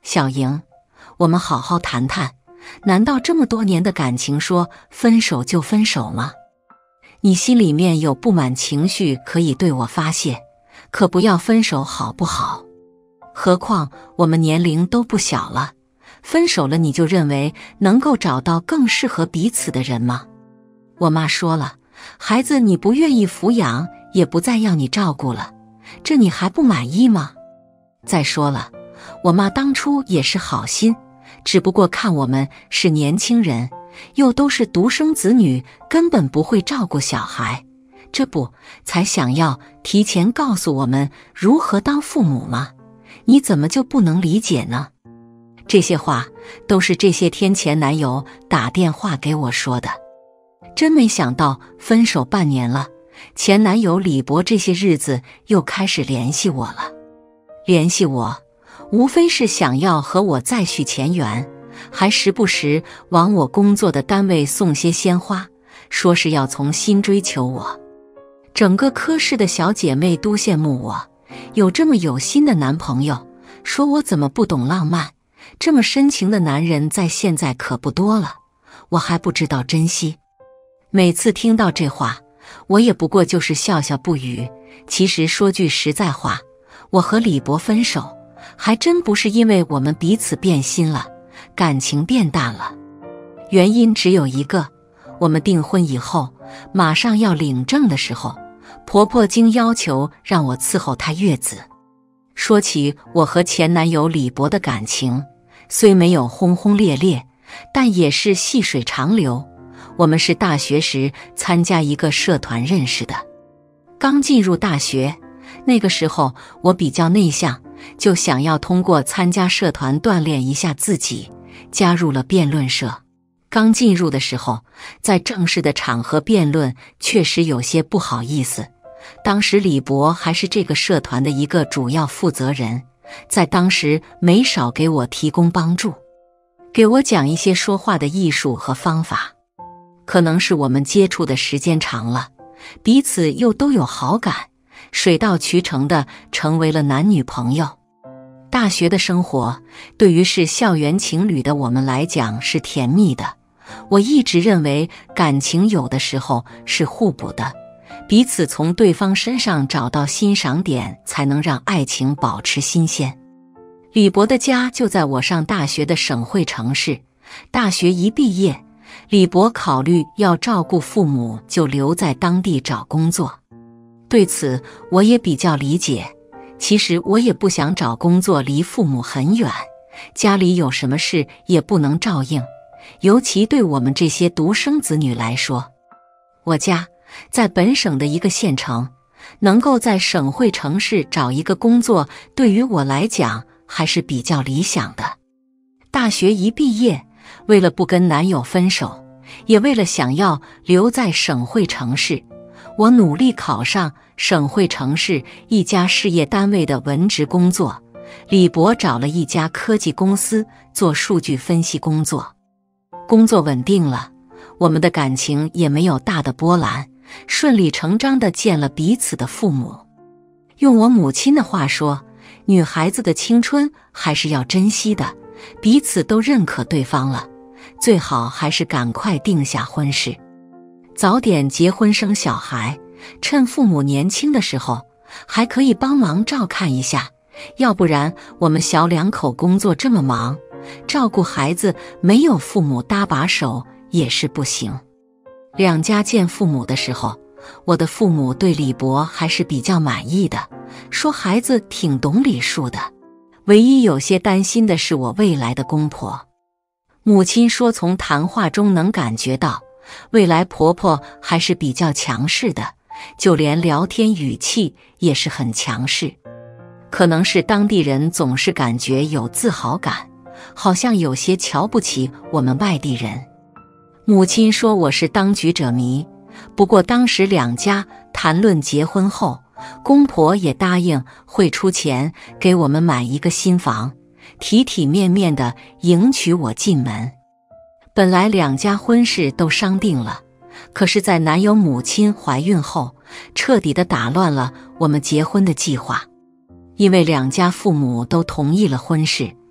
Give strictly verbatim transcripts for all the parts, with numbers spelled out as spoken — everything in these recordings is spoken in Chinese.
小莹，我们好好谈谈，难道这么多年的感情说分手就分手吗？你心里面有不满情绪可以对我发泄，可不要分手好不好？何况我们年龄都不小了，分手了你就认为能够找到更适合彼此的人吗？我妈说了，孩子你不愿意抚养，也不再要你照顾了，这你还不满意吗？再说了，我妈当初也是好心，只不过看我们是年轻人，又都是独生子女，根本不会照顾小孩，这不才想要提前告诉我们如何当父母吗？你怎么就不能理解呢？这些话都是这些天前男友打电话给我说的。真没想到分手半年了，前男友李博这些日子又开始联系我了。联系我无非是想要和我再续前缘，还时不时往我工作的单位送些鲜花，说是要重新追求我。整个科室的小姐妹都羡慕我有这么有心的男朋友，说我怎么不懂浪漫，这么深情的男人在现在可不多了，我还不知道珍惜。每次听到这话，我也不过就是笑笑不语。其实说句实在话，我和李博分手还真不是因为我们彼此变心了，感情变淡了。原因只有一个，我们订婚以后马上要领证的时候，婆婆经要求让我伺候她月子。说起我和前男友李博的感情，虽没有轰轰烈烈，但也是细水长流。我们是大学时参加一个社团认识的。刚进入大学，那个时候我比较内向，就想要通过参加社团锻炼一下自己，加入了辩论社。刚进入的时候，在正式的场合辩论确实有些不好意思。当时李博还是这个社团的一个主要负责人，在当时没少给我提供帮助，给我讲一些说话的艺术和方法。可能是我们接触的时间长了，彼此又都有好感，水到渠成的成为了男女朋友。大学的生活对于是校园情侣的我们来讲是甜蜜的。我一直认为感情有的时候是互补的，彼此从对方身上找到欣赏点，才能让爱情保持新鲜。李博的家就在我上大学的省会城市，大学一毕业，李博考虑要照顾父母，就留在当地找工作。对此我也比较理解，其实我也不想找工作离父母很远，家里有什么事也不能照应，尤其对我们这些独生子女来说。我家在本省的一个县城，能够在省会城市找一个工作，对于我来讲还是比较理想的。大学一毕业，为了不跟男友分手，也为了想要留在省会城市，我努力考上省会城市一家事业单位的文职工作。李博找了一家科技公司做数据分析工作，工作稳定了，我们的感情也没有大的波澜，顺理成章地见了彼此的父母。用我母亲的话说，女孩子的青春还是要珍惜的，彼此都认可对方了，最好还是赶快定下婚事，早点结婚生小孩，趁父母年轻的时候还可以帮忙照看一下，要不然我们小两口工作这么忙，照顾孩子没有父母搭把手也是不行。两家见父母的时候，我的父母对李博还是比较满意的，说孩子挺懂礼数的，唯一有些担心的是我未来的公婆。母亲说从谈话中能感觉到未来婆婆还是比较强势的，就连聊天语气也是很强势。可能是当地人总是感觉有自豪感，好像有些瞧不起我们外地人。母亲说我是当局者迷，不过当时两家谈论结婚后，公婆也答应会出钱给我们买一个新房，体体面面地迎娶我进门。本来两家婚事都商定了，可是在男友母亲怀孕后，彻底地打乱了我们结婚的计划。因为两家父母都同意了婚事，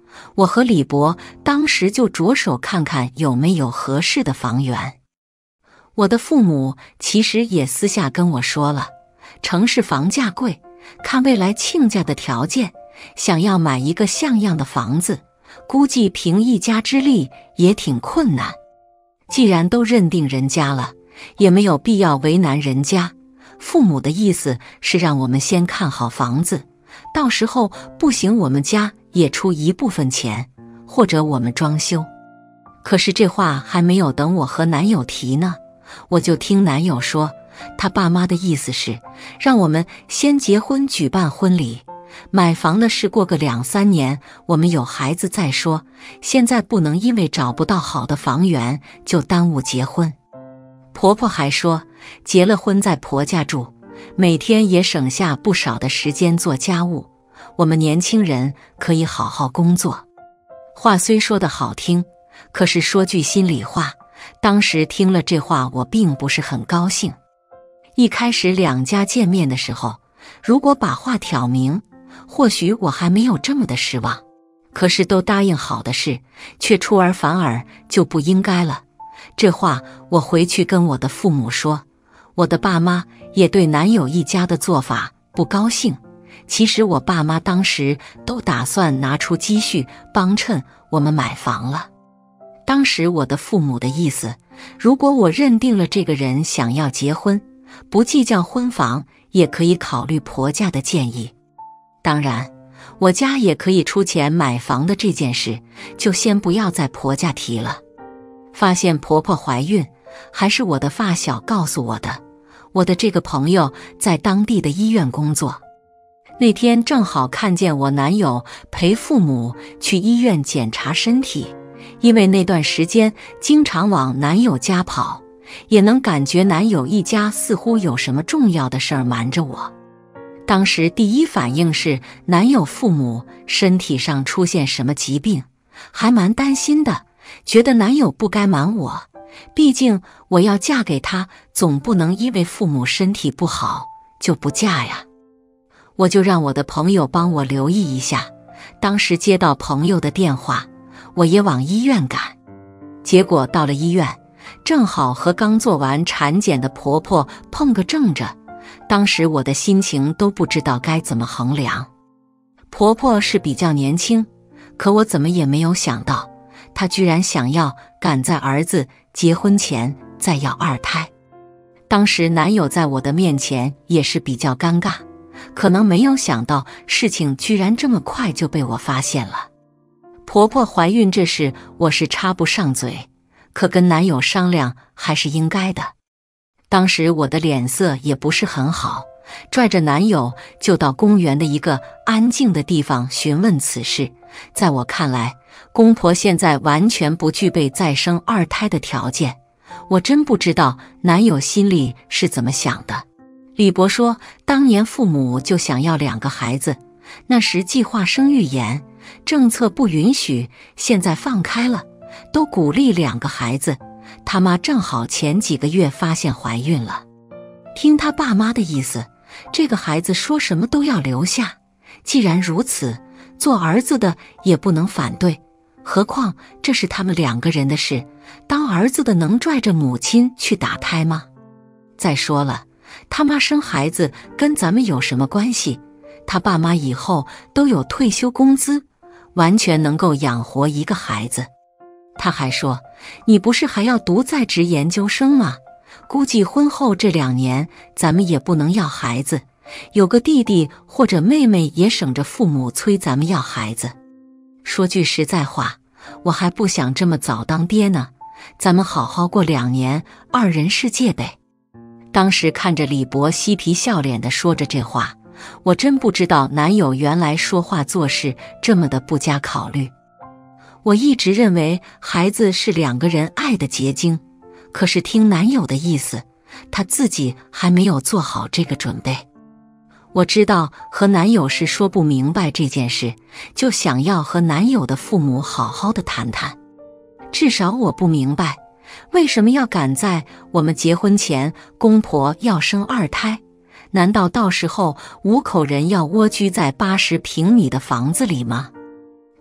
我和李伯当时就着手看看有没有合适的房源。我的父母其实也私下跟我说了，城市房价贵，看未来亲家的条件，想要买一个像样的房子，估计凭一家之力也挺困难。既然都认定人家了，也没有必要为难人家。父母的意思是让我们先看好房子，到时候不行我们家也出一部分钱，或者我们装修。可是这话还没有等我和男友提呢，我就听男友说，他爸妈的意思是让我们先结婚举办婚礼，买房的事过个两三年我们有孩子再说，现在不能因为找不到好的房源就耽误结婚。婆婆还说，结了婚在婆家住，每天也省下不少的时间做家务，我们年轻人可以好好工作。话虽说得好听，可是说句心里话，当时听了这话我并不是很高兴。一开始两家见面的时候，如果把话挑明，或许我还没有这么的失望，可是都答应好的事，却出尔反尔就不应该了。这话我回去跟我的父母说，我的爸妈也对男友一家的做法不高兴。其实我爸妈当时都打算拿出积蓄帮衬我们买房了。当时我的父母的意思，如果我认定了这个人想要结婚，不计较婚房，也可以考虑婆家的建议。当然，我家也可以出钱买房的这件事，就先不要在婆家提了。发现婆婆怀孕，还是我的发小告诉我的。我的这个朋友在当地的医院工作，那天正好看见我男友陪父母去医院检查身体，因为那段时间经常往男友家跑，也能感觉男友一家似乎有什么重要的事儿瞒着我。当时第一反应是男友父母身体上出现什么疾病，还蛮担心的，觉得男友不该瞒我，毕竟我要嫁给他，总不能因为父母身体不好就不嫁呀。我就让我的朋友帮我留意一下，当时接到朋友的电话，我也往医院赶。结果到了医院，正好和刚做完产检的婆婆碰个正着，当时我的心情都不知道该怎么衡量。婆婆是比较年轻，可我怎么也没有想到，她居然想要赶在儿子结婚前再要二胎。当时男友在我的面前也是比较尴尬，可能没有想到事情居然这么快就被我发现了。婆婆怀孕这事我是插不上嘴，可跟男友商量还是应该的。当时我的脸色也不是很好，拽着男友就到公园的一个安静的地方询问此事。在我看来，公婆现在完全不具备再生二胎的条件，我真不知道男友心里是怎么想的。李伯说，当年父母就想要两个孩子，那时计划生育严，政策不允许，现在放开了，都鼓励两个孩子。他妈正好前几个月发现怀孕了，听他爸妈的意思，这个孩子说什么都要留下。既然如此，做儿子的也不能反对，何况这是他们两个人的事，当儿子的能拽着母亲去打胎吗？再说了，他妈生孩子跟咱们有什么关系？他爸妈以后都有退休工资，完全能够养活一个孩子。他还说，你不是还要读在职研究生吗？估计婚后这两年咱们也不能要孩子，有个弟弟或者妹妹也省着父母催咱们要孩子。说句实在话，我还不想这么早当爹呢，咱们好好过两年二人世界呗。当时看着李伯嬉皮笑脸地说着这话，我真不知道男友原来说话做事这么的不加考虑。我一直认为孩子是两个人爱的结晶，可是听男友的意思，他自己还没有做好这个准备。我知道和男友是说不明白这件事，就想要和男友的父母好好的谈谈。至少我不明白，为什么要赶在我们结婚前公婆要生二胎？难道到时候五口人要蜗居在八十平米的房子里吗？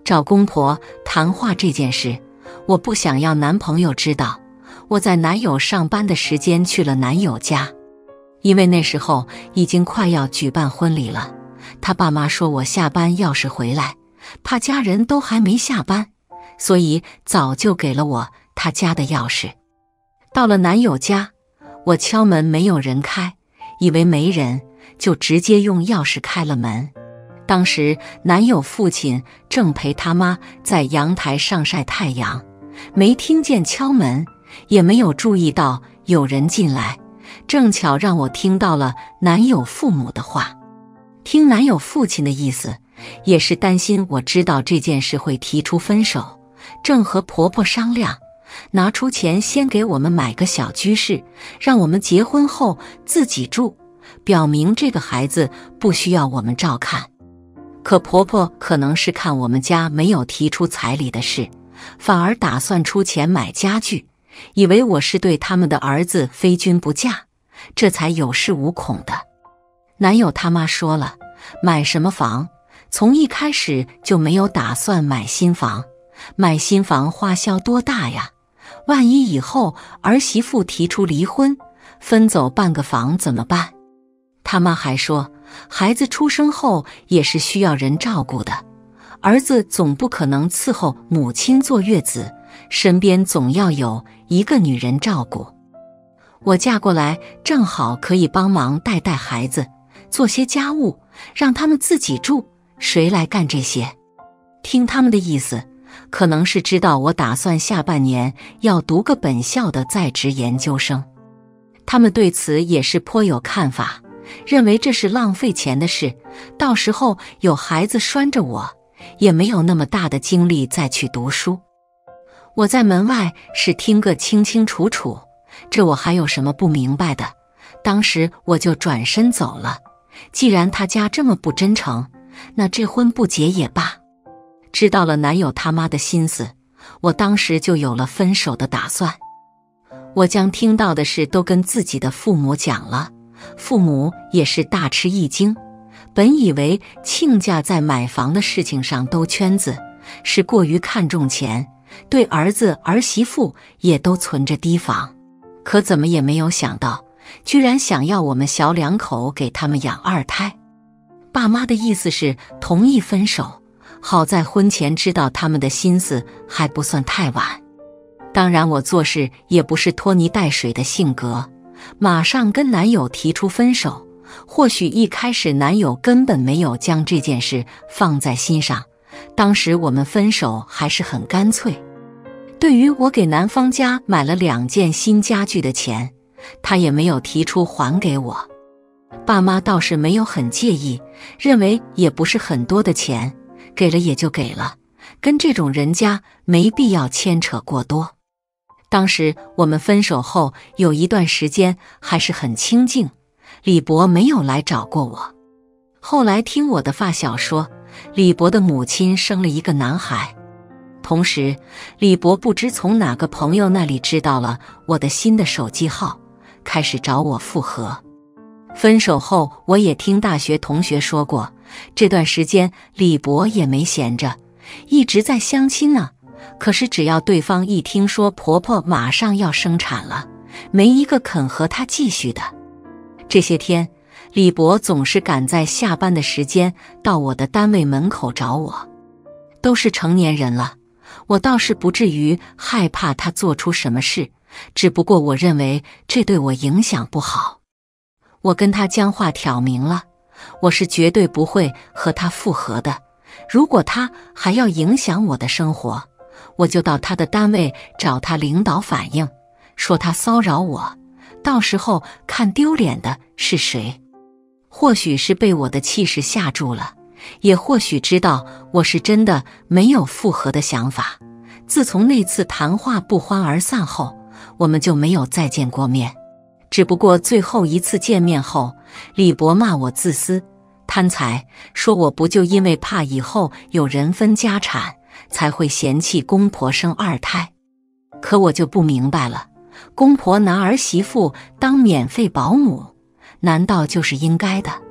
找公婆谈话这件事，我不想要男朋友知道。我在男友上班的时间去了男友家，因为那时候已经快要举办婚礼了。他爸妈说我下班要是回来，怕家人都还没下班，所以早就给了我他家的钥匙。到了男友家，我敲门没有人开，以为没人，就直接用钥匙开了门。当时男友父亲正陪他妈在阳台上晒太阳，没听见敲门，也没有注意到有人进来，正巧让我听到了男友父母的话。听男友父亲的意思，也是担心我知道这件事会提出分手，正和婆婆商量，拿出钱先给我们买个小居室，让我们结婚后自己住，表明这个孩子不需要我们照看。可婆婆可能是看我们家没有提出彩礼的事，反而打算出钱买家具，以为我是对他们的儿子非君不嫁，这才有恃无恐的。男友他妈说了，买什么房，从一开始就没有打算买新房，买新房花销多大呀？万一以后儿媳妇提出离婚，分走半个房怎么办？他妈还说，孩子出生后也是需要人照顾的，儿子总不可能伺候母亲坐月子，身边总要有一个女人照顾。我嫁过来正好可以帮忙带带孩子，做些家务，让他们自己住，谁来干这些？听他们的意思，可能是知道我打算下半年要读个本校的在职研究生，他们对此也是颇有看法，认为这是浪费钱的事，到时候有孩子拴着我，也没有那么大的精力再去读书。我在门外是听个清清楚楚，这我还有什么不明白的？当时我就转身走了。既然他家这么不真诚，那这婚不结也罢。知道了男友他妈的心思，我当时就有了分手的打算。我将听到的事都跟自己的父母讲了，父母也是大吃一惊，本以为亲家在买房的事情上兜圈子，是过于看重钱，对儿子儿媳妇也都存着提防，可怎么也没有想到，居然想要我们小两口给他们养二胎。爸妈的意思是同意分手，好在婚前知道他们的心思还不算太晚。当然我做事也不是拖泥带水的性格，马上跟男友提出分手。或许一开始男友根本没有将这件事放在心上，当时我们分手还是很干脆。对于我给男方家买了两件新家具的钱，他也没有提出还给我。爸妈倒是没有很介意，认为也不是很多的钱，给了也就给了，跟这种人家没必要牵扯过多。当时我们分手后有一段时间还是很清静，李博没有来找过我。后来听我的发小说，李博的母亲生了一个男孩。同时李博不知从哪个朋友那里知道了我的新的手机号，开始找我复合。分手后我也听大学同学说过，这段时间李博也没闲着，一直在相亲呢。可是只要对方一听说婆婆马上要生产了，没一个肯和他继续的。这些天李博总是赶在下班的时间到我的单位门口找我。都是成年人了，我倒是不至于害怕他做出什么事，只不过我认为这对我影响不好。我跟他将话挑明了，我是绝对不会和他复合的。如果他还要影响我的生活，我就到他的单位找他领导反映，说他骚扰我，到时候看丢脸的是谁。或许是被我的气势吓住了，也或许知道我是真的没有复合的想法。自从那次谈话不欢而散后，我们就没有再见过面。只不过最后一次见面后，李博骂我自私贪财，说我不就因为怕以后有人分家产，才会嫌弃公婆生二胎。可我就不明白了，公婆拿儿媳妇当免费保姆，难道就是应该的？